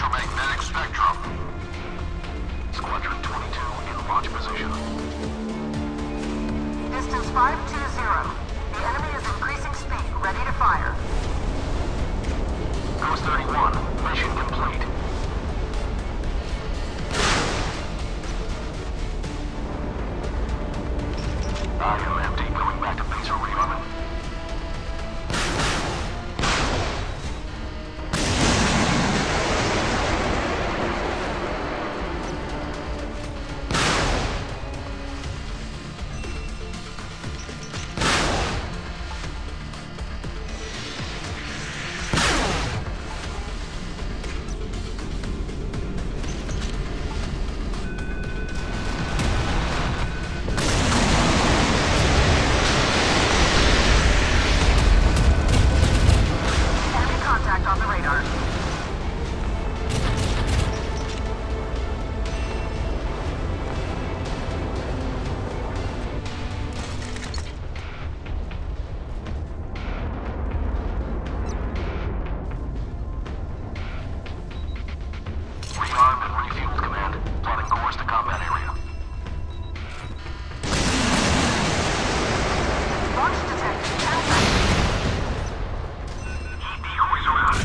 electromagnetic spectrum. Squadron 22 in launch position. Distance 520. The enemy is increasing speed, ready to fire. Ghost 31, mission complete. I am empty, going back to base for rearmament. On the radar. Rearmed and refueled, Command. Plotting course to combat area. Launch detected. 10 seconds. Keep decoys around.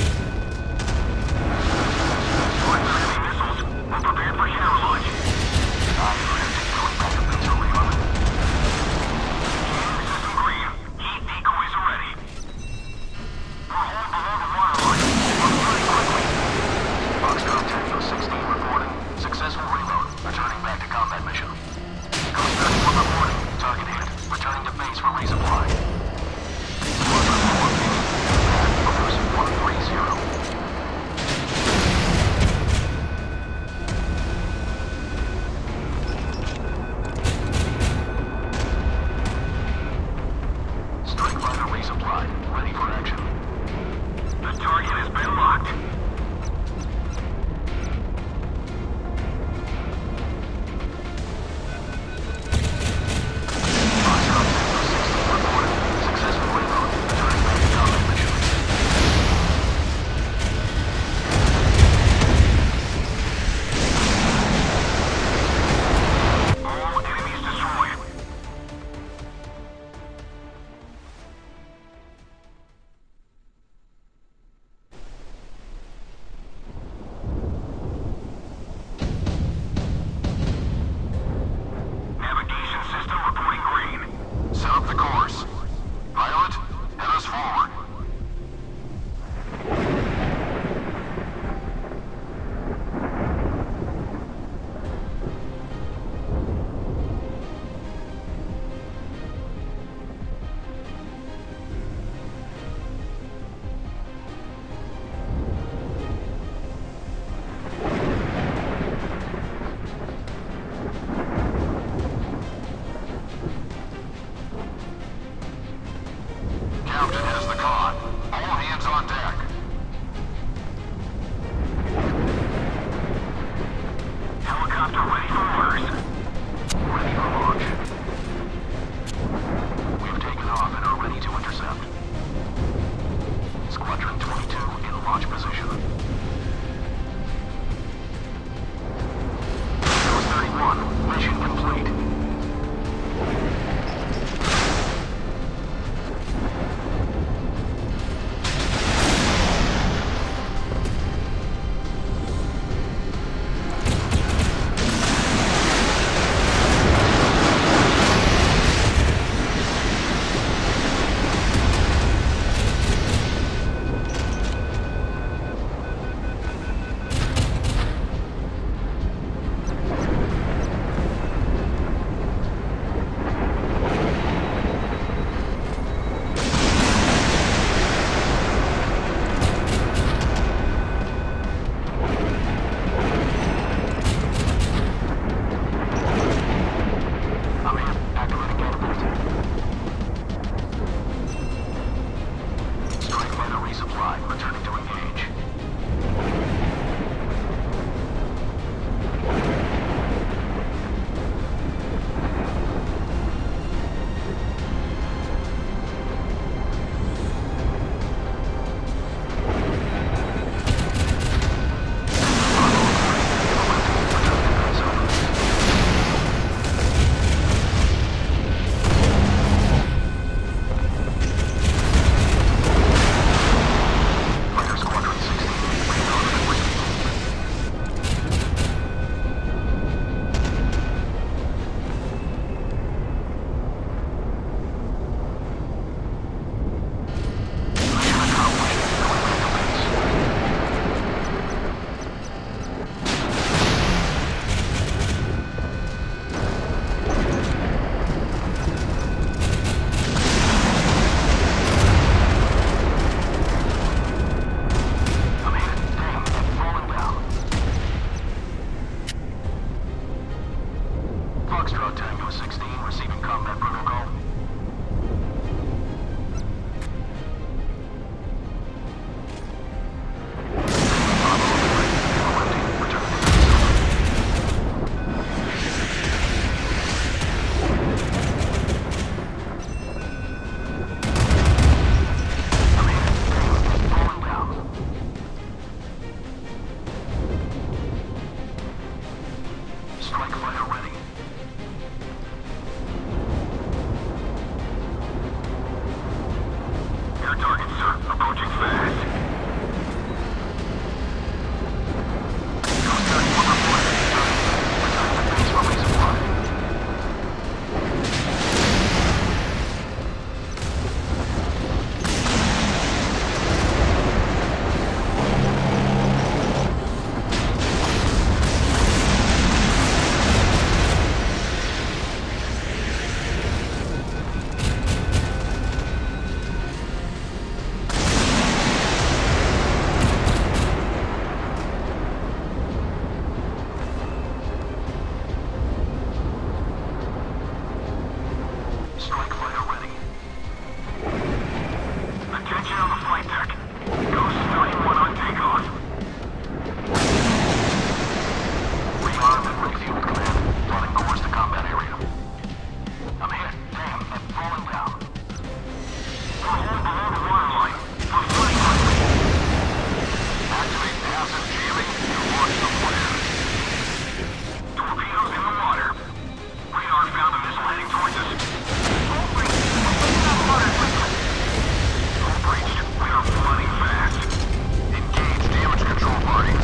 Find enemy missiles. We're prepared for hammer launch. I am empty, going back to base for rearmament. System green. Keep decoys ready. We're holding below the waterline. We're moving quickly. Foxtrot Tango 16 reporting. Successful reload. Returning back to combat mission. Ghost 31 reporting. Target hit. Returning to base for resupply. Squadron 4. Numbers 130. Strike fighter resupplied. Ready for action. The target has been locked. Foxtrot Tango 16 reporting. Successful reload. Returning back to combat mission. All enemies destroyed. Navigation system reporting green. Set up the course. Pilot, head us forward. Captain has the con. All hands on deck. Helicopter ready for orders. Ready for launch. We've taken off and are ready to intercept. Squadron 22 in launch position. Ghost 31, mission complete. your target, sir. Approaching fast. Ghost 31 reported. Returning to base for resupply. Strike fighter ready. Attention on the flight deck. Ghost 31 on takeoff. Rearm and refuel command. Plotting course to combat area. I'm hit. Damn, I'm falling down. We're holding below the waterline. We're flying quickly. Activate passive jamming and launch the flare. Torpedoes in the water. Radar found a missile heading towards us. Hull breached. We are flooding fast. Engage damage control parties.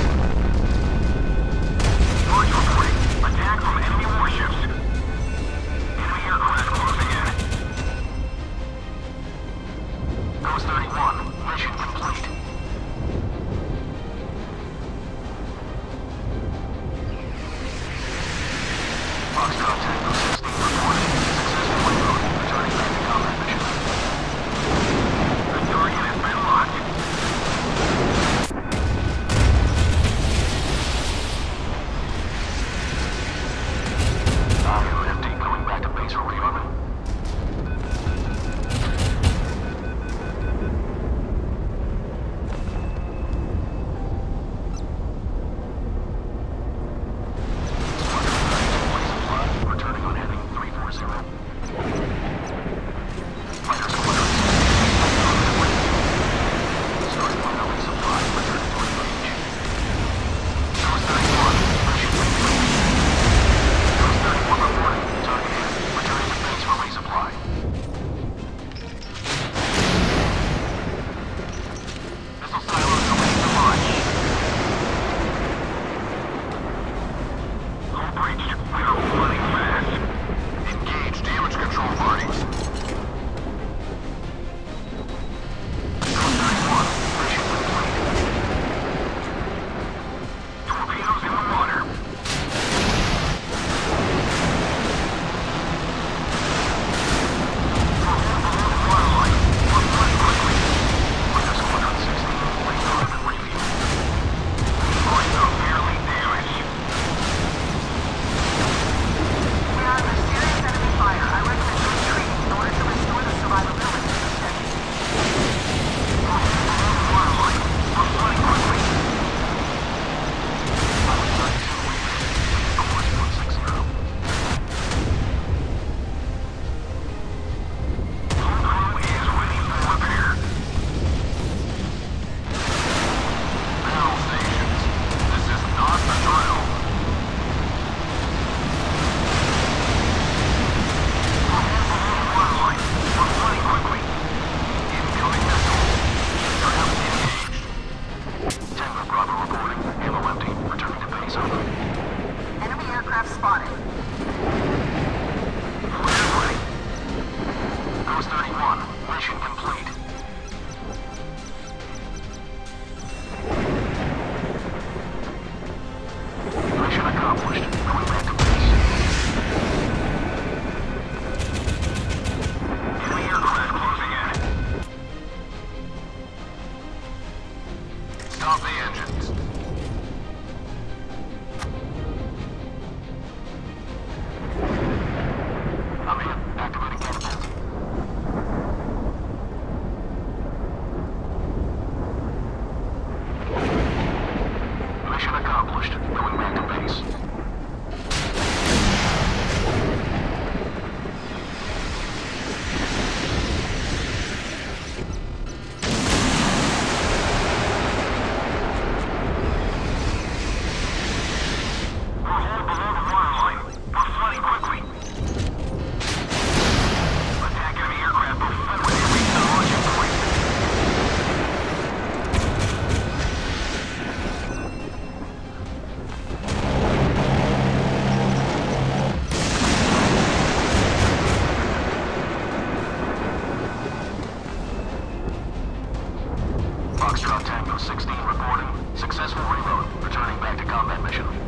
Launch reporting. Attack from enemy warships. Enemy aircraft closing in. Ghost 31. Mission complete. Foxtrot Tango 16 reporting. Successful reload. Returning back to combat mission. The target has been locked. IO empty. Going back to base for rearmament. Returning on heading 340. Fighter squadrons. Starting on our resupply. Returning to engage. Ghost 31. Mission complete. Ghost 31 reporting. Target hit. Returning to base for resupply. Missile silos awaiting the launch. Hull breached. We are flooding fast. Engage damage control parties. Ghost 31. Mission complete. Torpedoes in the water. We're holding below the waterline. We're flooding quickly. Fighter Squadron 16. Rearm and refuel. Going severely damaged. We are under serious enemy fire. I recommend retreating in order to restore the survivability of the ship. We're holding below the waterline. We're flooding quickly. Pilot 32 reading. Course 160. Whole crew is ready for repair. Battle stations. This is not a drill. We're holding below the waterline. We're flooding quickly. Incoming missiles. Trap engaged. Tango Bravo reporting. Ammo empty. Returning to base over. Enemy aircraft spotted. Flare ready. Ghost 31. Mission complete. Mission accomplished. Going back to base. Enemy aircraft closing in. Stop the engines. I'm in. Activating catapult. Mission accomplished. Going back to base. Tango 16 reporting. Successful reload. Returning back to combat mission.